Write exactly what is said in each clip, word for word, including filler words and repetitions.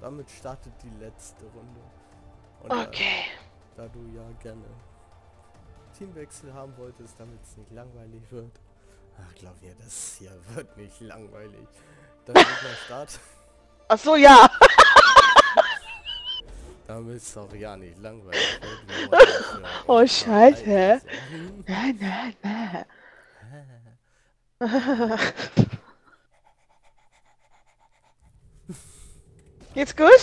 damit startet die letzte Runde. Und Okay. Da, da du ja gerne Teamwechsel haben wolltest, damit es nicht langweilig wird. Ach, glaub mir, das hier wird nicht langweilig. Dann Gegner Start. Ach so, ja. Damit es auch ja nicht langweilig wird. Wir wollen uns ja Oh, ein paar Scheiße. Highlights machen. Nein, nein, nein. Geht's gut?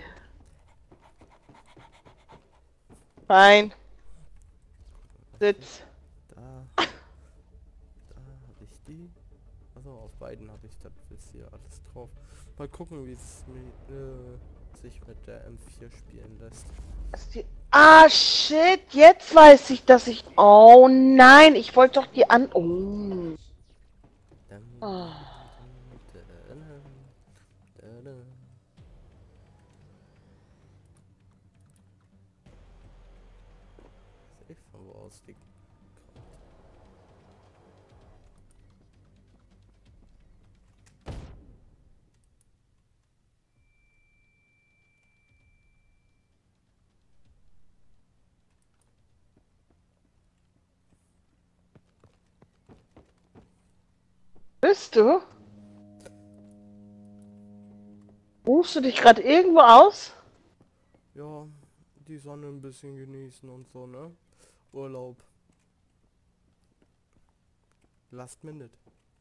Fein. Sitz. Da, da habe ich die. Also auf beiden habe ich das bis hier alles drauf. Mal gucken, wie es mit, äh, sich mit der M vier spielen lässt. Ist die- Ah, shit. Jetzt weiß ich, dass ich... Oh, nein. Ich wollte doch die an... Oh. Dum, Oh. dum, dum, dum, dum. Safe, von wo aus die kommt. Bist du? Rufst du dich gerade irgendwo aus? Ja, die Sonne ein bisschen genießen und so, ne? Urlaub. Last minute.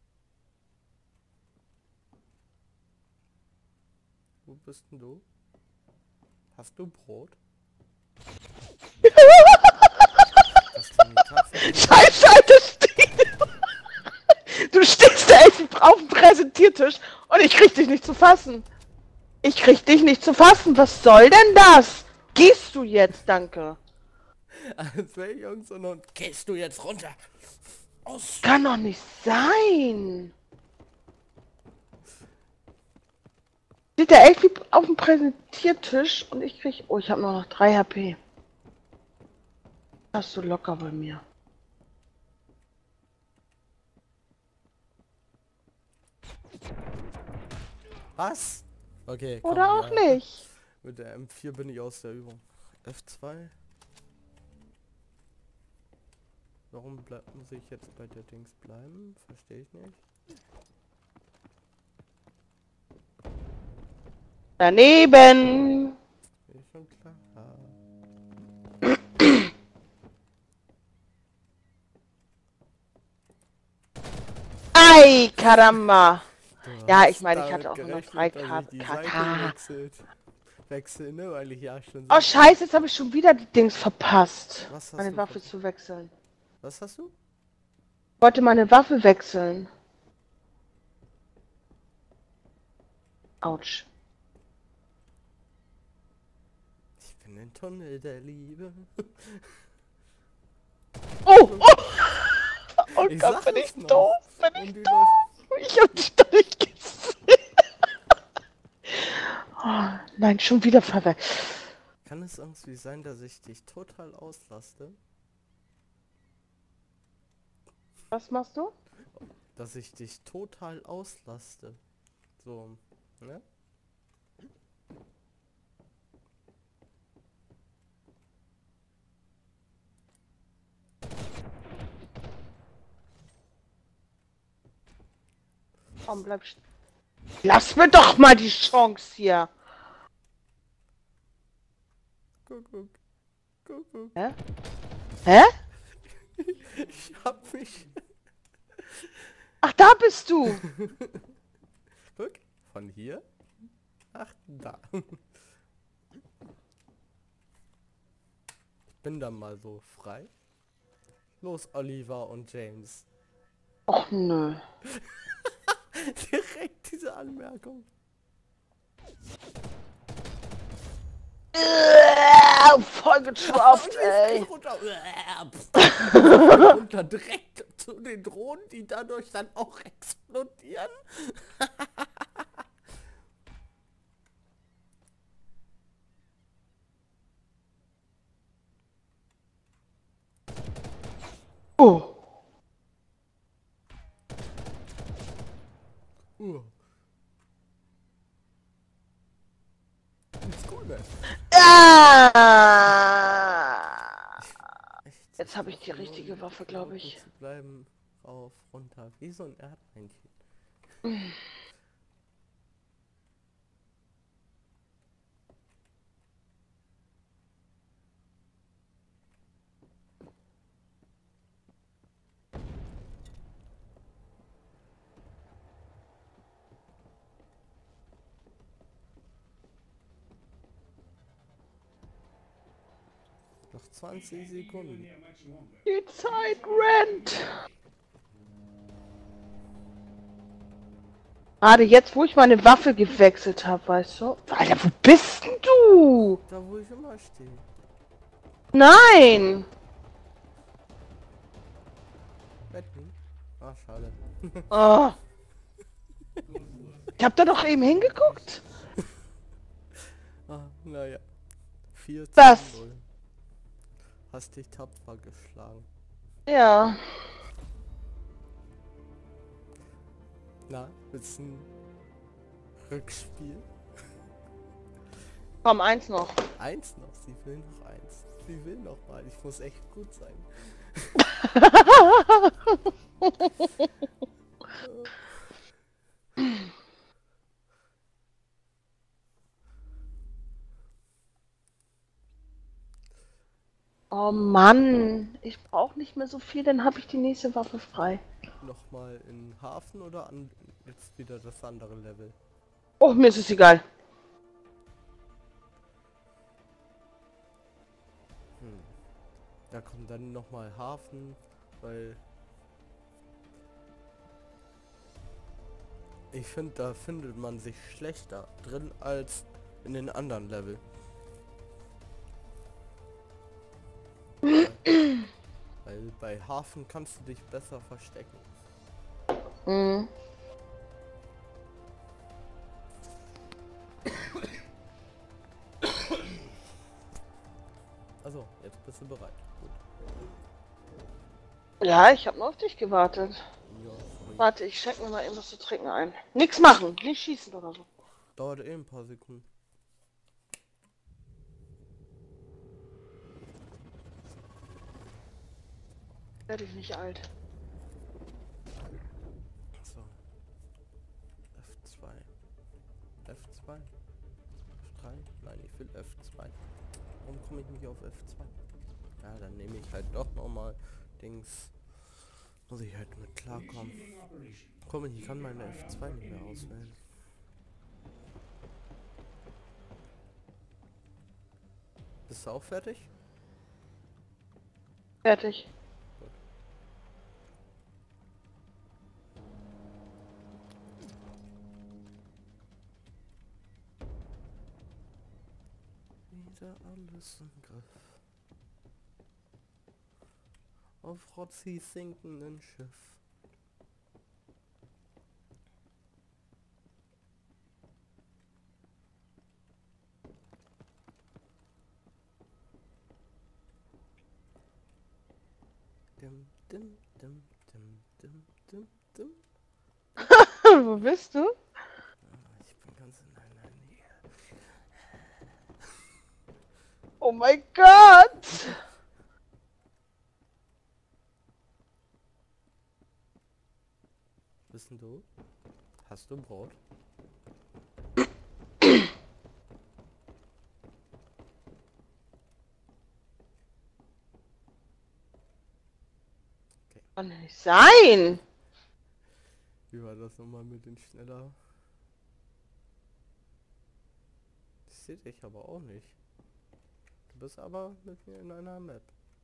Wo bist denn du? Hast du Brot? Hast du eine Tasse? Scheiße, Alter, steh. Du stehst da echt auf dem Präsentiertisch und ich krieg dich nicht zu fassen. Ich krieg dich nicht zu fassen. Was soll denn das? Gehst du jetzt, danke. Als wäre irgend so ein... Gehst du jetzt runter? Aus! Kann doch nicht sein. Steht der echt wie auf dem Präsentiertisch und ich krieg... Oh, ich habe nur noch drei H P. Hast du locker bei mir. Was? Okay, komm, Oder auch ja. nicht. Mit der M vier bin ich aus der Übung. F zwei? Warum bleibt, muss ich jetzt bei der Dings bleiben? Verstehe ich nicht. Daneben. Ist schon klar. Ei, caramba. Du Ja, hast ich meine, ich damit hatte auch nur gerechnet, drei dass K ich die K. Seite wechselt. Wechsel, ne? Weil ich ja schon Oh so... scheiße, jetzt habe ich schon wieder die Dings verpasst. Was hast Meine du? Waffe ver- zu wechseln. Was hast du? Ich wollte meine Waffe wechseln. Autsch. Ich bin im Tunnel der Liebe. Oh! Oh, oh Ich Gott, sag bin es ich noch. doof, bin Und ich die doof. Ich hab dich doch nicht gesehen. Oh, nein, schon wieder verwechselt. Kann es irgendwie sein, dass ich dich total auslaste? Was machst du? Dass ich dich total auslaste. So, ne? Komm, bleib st- Lass mir doch mal die Chance hier. Kuckuck. Kuckuck. Hä? Hä? Ich hab mich... Ach, da bist du. Guck, von hier. Ach, da. Ich bin dann mal so frei. Los, Oliver und James. Och nö. Direkt diese Anmerkung. Äh, voll getropft, ey. Runter. runter direkt zu den Drohnen, die dadurch dann auch explodieren. Oh. Uh. cool, man. Ah! Echt, Jetzt habe ich die versuche nur richtige in Waffe, glaube Minuten ich. Zu bleiben, rauf, runter, wie so ein Erdmännchen. Noch zwanzig Sekunden. Die Zeit rennt. Gerade jetzt, wo ich meine Waffe gewechselt habe, weißt du? Alter, wo bist denn du? Da wo ich immer stehe. Nein! Wetten? Ah, schade. Oh. Ich hab da doch eben hingeguckt. Ah, naja. vier zu Was? null. Hast dich tapfer geschlagen. Ja. Na, willst du ein Rückspiel? Komm, eins noch. Eins noch, sie will noch eins. Sie will noch mal, ich muss echt gut sein. Oh Mann, ich brauche nicht mehr so viel, dann habe ich die nächste Waffe frei. Nochmal in Hafen oder an jetzt wieder das andere Level? Oh, mir ist es egal. Hm. Da kommt dann nochmal Hafen, weil ich finde, da findet man sich schlechter drin als in den anderen Level. weil, weil bei Hafen kannst du dich besser verstecken. Mhm. Also, jetzt bist du bereit. Gut. Ja, ich habe nur auf dich gewartet. Ja, sorry. Warte, ich schenke mir mal eben was zu trinken ein. Nix machen, nicht schießen oder so. Dauert eh ein paar Sekunden. Werde ich nicht alt. So. F zwei. F zwei. F drei. Nein, ich will F zwei. Warum komme ich nicht auf F zwei? Ja, dann nehme ich halt doch nochmal Dings. Muss ich halt mit klarkommen. Komm, ich kann meine F zwei nicht mehr auswählen. Bist du auch fertig? Fertig. Wieder alles im Griff. Auf Rotzis sinkenden Schiff. Dim, dim, dim, dim, dim, dim, dim. Wo bist du? Ich bin ganz in deiner Nähe. Oh mein Gott! Bist denn du? Hast du Brot? Kann doch nicht sein! Wie war das nochmal mit den schneller? Ich sehe dich aber auch nicht. Du bist aber mit mir in einer Map.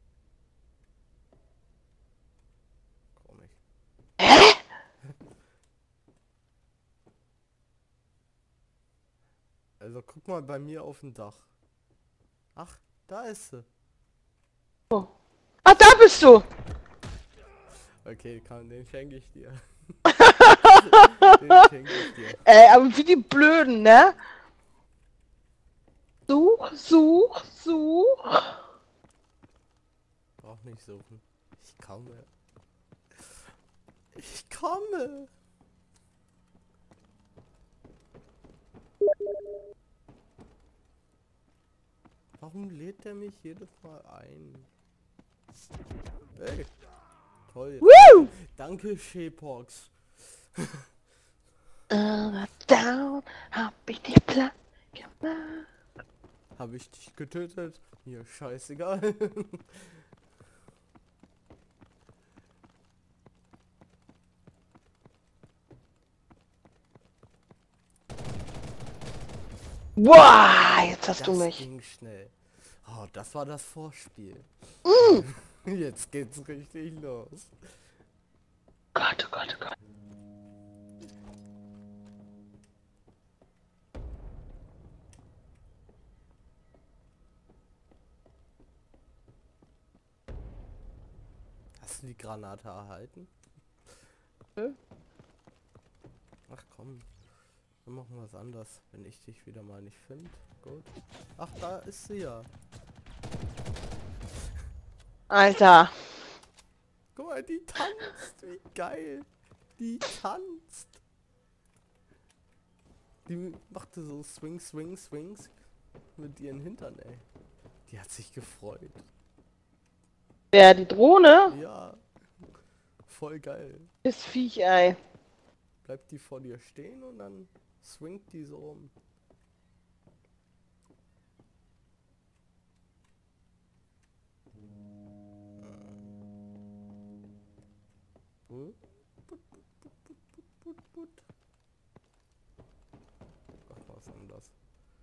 Komisch. Hä? Also guck mal bei mir auf dem Dach. Ach, da ist sie. Oh. Ah, da bist du! Okay, kann, den schenke ich dir. Den schenke ich dir. Ey, aber wie die Blöden, ne? Such, such, such. Brauch nicht suchen. Ich komme. Ich komme. Warum lädt der mich jedes Mal ein? Ey. Toll. Woo! Danke, Shepox. Uh, down, hab ich dich platt gemacht. Habe ich dich getötet? Mir scheißegal. Wow, jetzt hast Das du mich. ging schnell. Oh, das war das Vorspiel. Mm. Jetzt geht's richtig los. Gott, oh Gott, oh Gott. Hast du die Granate erhalten? Hm? Ach komm. Wir machen was anderes, wenn ich dich wieder mal nicht finde. Gut. Ach, da ist sie ja. Alter. Guck mal, die tanzt. Wie geil. Die tanzt. Die machte so Swing, Swing, Swings mit ihren Hintern, ey. Die hat sich gefreut. Wer, die Drohne? Ja. Voll geil. Das Viech, ey. Bleibt die vor dir stehen und dann swingt die so rum. Hm? Put, put, put, put, put, put, put. Ach, was anders.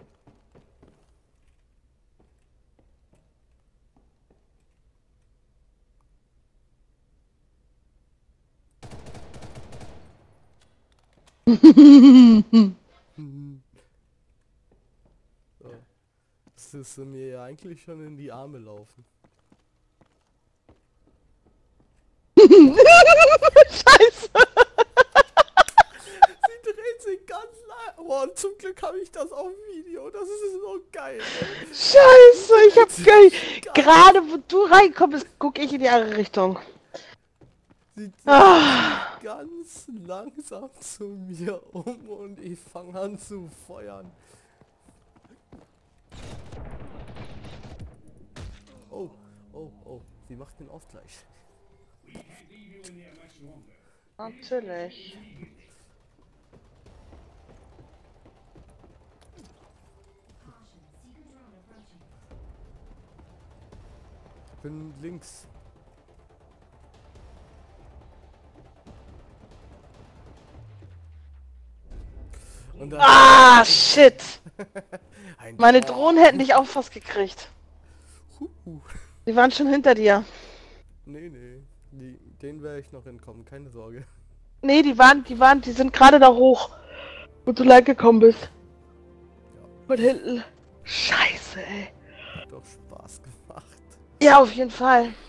So. Jetzt ist sie mir ja eigentlich schon in die Arme laufen. Scheiße. Sie dreht sich ganz lang. Boah, und zum Glück habe ich das auf Video. Das ist so geil. Ey. Scheiße, ich hab geil. Gerade wo du reinkommst, gucke ich in die andere Richtung. Sie dreht Ah. sich ganz langsam zu mir um und ich fange an zu feuern. Oh, oh, oh. Sie macht den Ausgleich. Natürlich. Bin links. Und dann Ah, shit. ein Meine Tor. Drohnen hätten dich auch fast gekriegt. Huhu. Die waren schon hinter dir. Nee, nee. Die, den werde ich noch entkommen, keine Sorge. Nee, die waren, die waren, die sind gerade da hoch, wo du lang gekommen bist. Ja, Von hinten. Scheiße, ey. hat doch Spaß gemacht. Ja, auf jeden Fall.